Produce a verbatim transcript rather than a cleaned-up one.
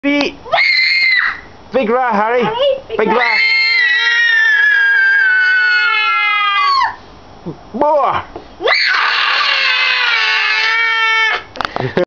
Big, big rat, Harry. Harry, big Big rat. rat. More.